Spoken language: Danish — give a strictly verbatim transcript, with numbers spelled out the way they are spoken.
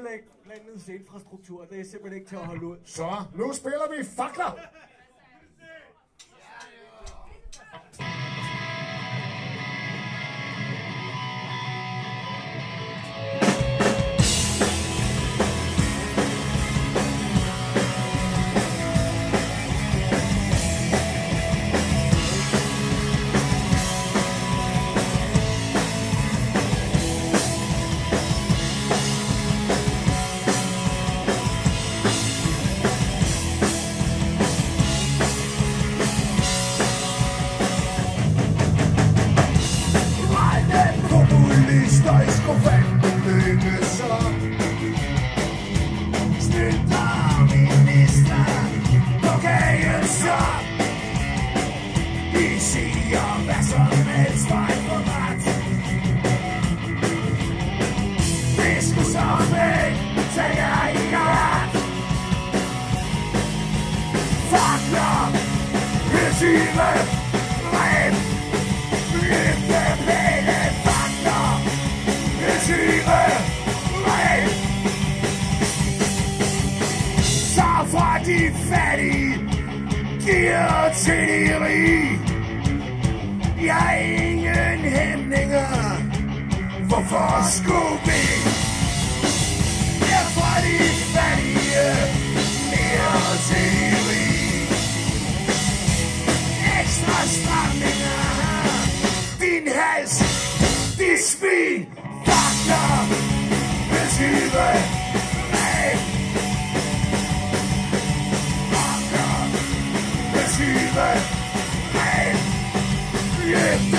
ødelægge landets infrastruktur. Det er simpelthen ikke til at holde ud. Så, nu spiller vi fakler. De fattige giver til de rige. Jeg har ingen hæmninger. Hvorfor skulle vi? Jeg fra de fattige mere til de rige. Ekstra stramninger. Din hals, de svin, fakler, betyder Hey, yeah.